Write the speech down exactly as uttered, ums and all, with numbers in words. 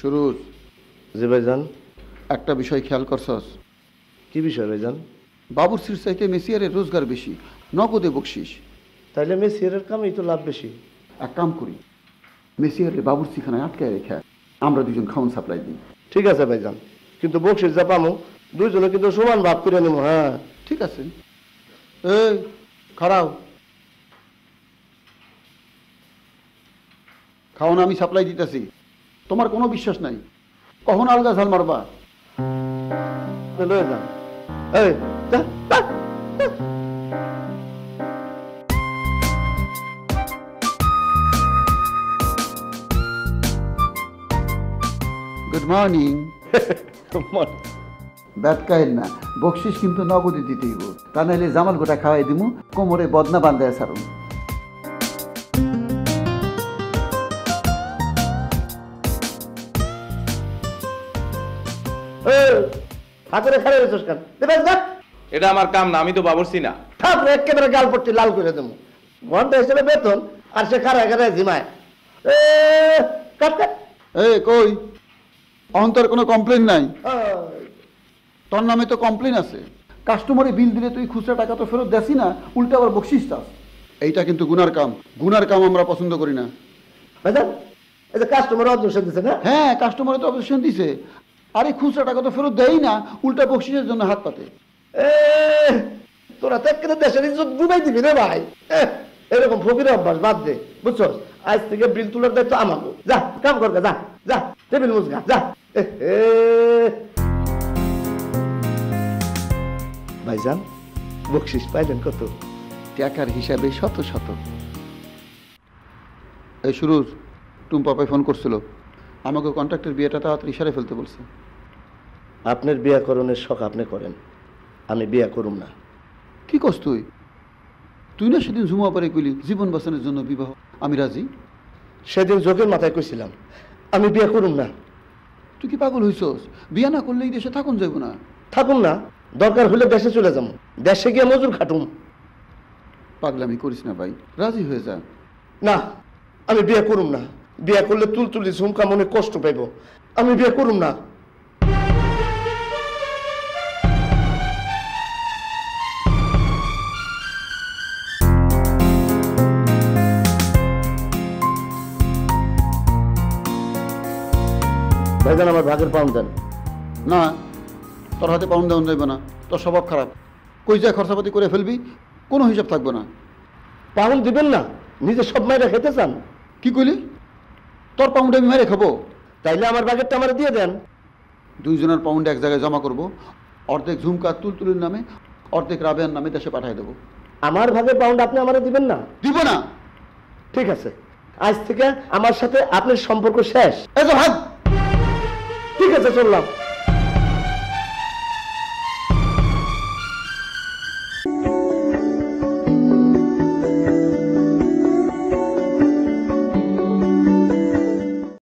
সুরুজ। জি ভাইজান। একটা বিষয় খেয়াল করছস? কি বিষয় ভাইজান? বাবুর্চির চাইতে মেসিয়ারের রোজগার বেশি, নগদে বকশিস। তাইলে মেসিয়ারের কামেই তো লাভ বেশি। এক কাম করি, মেসিয়ারের বাবুর্চিখানায় আটকায় রেখে আমরা দুজন খাওয়ান সাপ্লাই দিই। ঠিক আছে ভাইজান, কিন্তু বকশিস যা পামো দুইজনে কিন্তু সমান ভাগ করে নেবো। হ্যাঁ ঠিক আছে। এই খাড়াও, খাওয়ানো আমি সাপ্লাই দিতেছি, তোমার কোনো বিশ্বাস নাই, কখন আলগা ঝাল মারবা? লয়ে যান। এই যা, যা, যা। Good morning. ব্যাট কাহেন না, বকশিস কিন্তু নগদে দিতেই গো, তা নাইলে জামাল গোটা খাওয়াই দিমু, কোমরে বদনা বান্ধায় সারুন। এটা আমার কাম না, আমি তো বাবুর্চি না। একেবারে গাল পড়তে লাল করে দেবো, ঘন্টা হিসেবে বেতন আর সে খারা খারা জিমায়। এই কই, অন্তর কোনো কমপ্লেন নাই? তোর নামে তো কমপ্লেন আছে, কাস্টমারে বিল দিলে তুই খুচরা টাকা তো ফেরত দেসি না, উল্টা আবার বকশিস চাস। এইটা কিন্তু গুনার কাম, গুনার কাম আমরা পছন্দ করি না। কাস্টমার অবজেকশন দিছে না? হ্যাঁ, কাস্টমারে তো অবজেকশন দিছে, আরে খুচরা টাকা তো ফেরত দেই না, উল্টা বকশিসের জন্য হাত পাতে। তোরা তো একটা দেশের ইজ্জত ডুবাই দিবি রে ভাই। এরকম ফকির অভ্যাস বাদ দে, বুঝছো? আজ থেকে বিল তোলার দায়িত্ব আমাকে। যা কাম কর, যা যা টেবিল মুছগা যা। ভাইজান বকশিস পাইলেন কত? টাকার হিসাবে শত শত। এই সুরুজ, টুম্পাপাই ফোন করছিল, আমাকে কন্ট্রাক্টের বিয়েটা তাড়াতাড়ি সারে ফেলতে বলছে। আপনার বিয়াকরণের শখ আপনি করেন, আমি বিয়া করুম না। কি কস তুই? তুই না সেদিন ঝুমা পারে কইলি জীবন বাঁচানোর জন্য বিবাহ, আমি রাজি। সেদিন যোগের মাথায় কইছিলাম আমি বিয়া করুম না। তুই কি পাগল হইছস? বিয়া না করলে এই দেশে থাকুন যাইব না। থাকুম না, দরকার হলে দেশে চলে যাবো, দেশে গিয়ে মজুর খাটুম। পাগলামি করিস না ভাই, রাজি হয়ে যা। না, আমি বিয়া করুম না। বিয়া করলে তুলতুলি ঝুমকা মনে কষ্ট পাইব, আমি বিয়া করুম না। ভাইজান আমার ভাগের পাউন্ড দেন। না, তোর হাতে পাউন্ড দেওয়া যাইব না, তোর স্বভাব খারাপ, কই যা খরচাপাতি করে ফেলবি, কোনো হিসাব থাকবে না। পাউন্ড দিবেন না, নিজে সব মাইরা খেতে চান? কি কইলি? তোর পাউন্ড আমি মেরে খাবো? তাইলে আমার ভাগেরটা আমার দিয়ে দেন। দুইজনের পাউন্ড এক জায়গায় জমা করব, অর্ধেক ঝুমকা তুলতুলির নামে, অর্ধেক রাবেয়ার নামে দেশে পাঠিয়ে দেবো। আমার ভাগের পাউন্ড আপনি আমারে দিবেন না? দিব না। ঠিক আছে, আজ থেকে আমার সাথে আপনার সম্পর্ক শেষ। এই তো ভাগ। ঠিক আছে, চললাম।